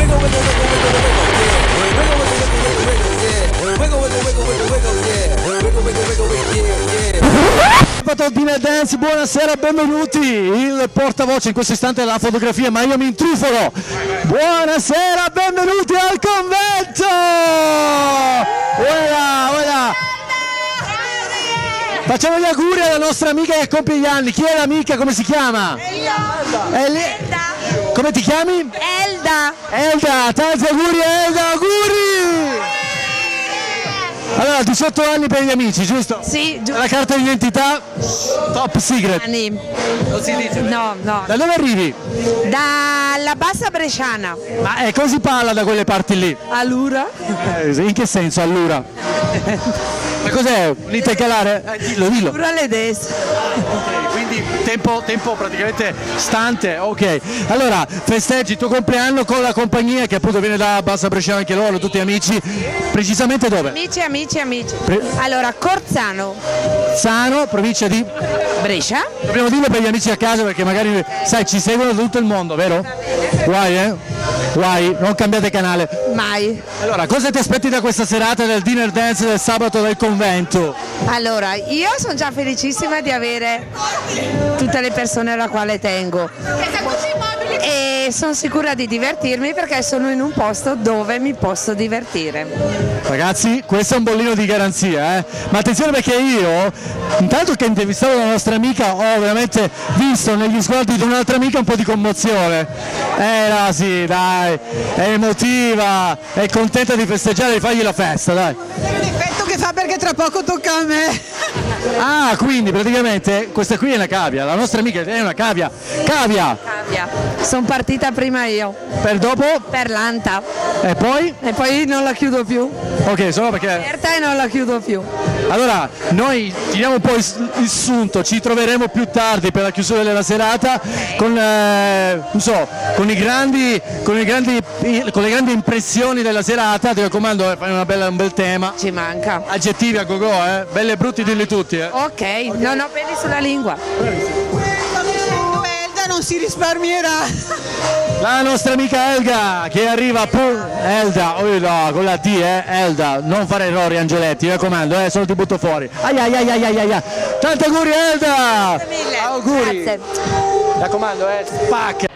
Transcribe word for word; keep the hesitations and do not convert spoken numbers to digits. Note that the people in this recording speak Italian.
Wiggle with the wiggle, wiggle, wiggle, wiggle, yeah. Wiggle with the wiggle, wiggle, wiggle, yeah. Wiggle, wiggle, wiggle, wiggle, yeah, yeah. Sabato Dinner Dance, buonasera, benvenuti. Il portavoce in questo istante della fotografia, ma io mi intrufolo. Buonasera, benvenuti al convento. Voilà, voilà. Facciamo gli auguri alla nostra amica che compie gli anni. Chi è l'amica? Come si chiama? Elda. Elda. Come ti chiami? Elda. Elda, tanti auguri Elda, auguri! Allora, diciotto anni per gli amici, giusto? Sì, giusto. La carta d'identità top secret. Anni. Non si dice? No, no. Da dove arrivi? Dalla bassa bresciana. Ma eh, come si parla da quelle parti lì? Allura. Eh, in che senso, allura? Ma cos'è? Un intercalare? Eh, dillo, dillo. Allura le destre. Ok, quindi tempo, tempo praticamente stante, ok. Allora, festeggi il tuo compleanno con la compagnia che appunto viene da Bassa Bresciana, anche loro, tutti amici. Precisamente dove? Amici, amici, amici. Pre- Allora, Corzano. Sano, provincia di... Brescia. Dobbiamo dirlo per gli amici a casa perché magari, sai, ci seguono da tutto il mondo, vero? Guai, eh? Guai, non cambiate canale. Mai. Allora, cosa ti aspetti da questa serata del dinner dance del sabato del convento? Allora, io sono già felicissima di avere tutte le persone alla quale tengo. E sono sicura di divertirmi perché sono in un posto dove mi posso divertire. Ragazzi, questo è un bollino di garanzia, eh? Ma attenzione perché io, intanto che intervistavo la nostra amica, ho veramente visto negli sguardi di un'altra amica un po' di commozione. Era sì, dai, è emotiva, è contenta di festeggiare e di fargli la festa, dai. È l'effetto che fa perché tra poco tocca a me. Ah, quindi praticamente questa qui è una cavia, la nostra amica è una cavia. Cavia! Cambia. Sono partita prima io. Per dopo? Per l'Anta. E poi? E poi non la chiudo più. Ok, solo perché... Aperta e non la chiudo più. Allora, noi tiriamo un po' il, il sunto, ci troveremo più tardi per la chiusura della serata con, eh, non so, con, i grandi, con, i grandi, con le grandi impressioni della serata. Ti raccomando, eh, fai una bella, un bel tema. Ci manca. Aggettivi a gogo, eh? Belli e brutti dilli tutti. Eh? Ok, non ho peli sulla lingua. Elda non si risparmierà. La nostra amica Elga che arriva pur... Elda, oh no, con la T, eh? Elda, non fare errori Angeletti, mi raccomando, eh? Solo ti butto fuori. Ai ai ai ai ai ai ai. Tanti auguri Elda! Grazie mille. Auguri! Grazie. Mi raccomando, eh? Spacca!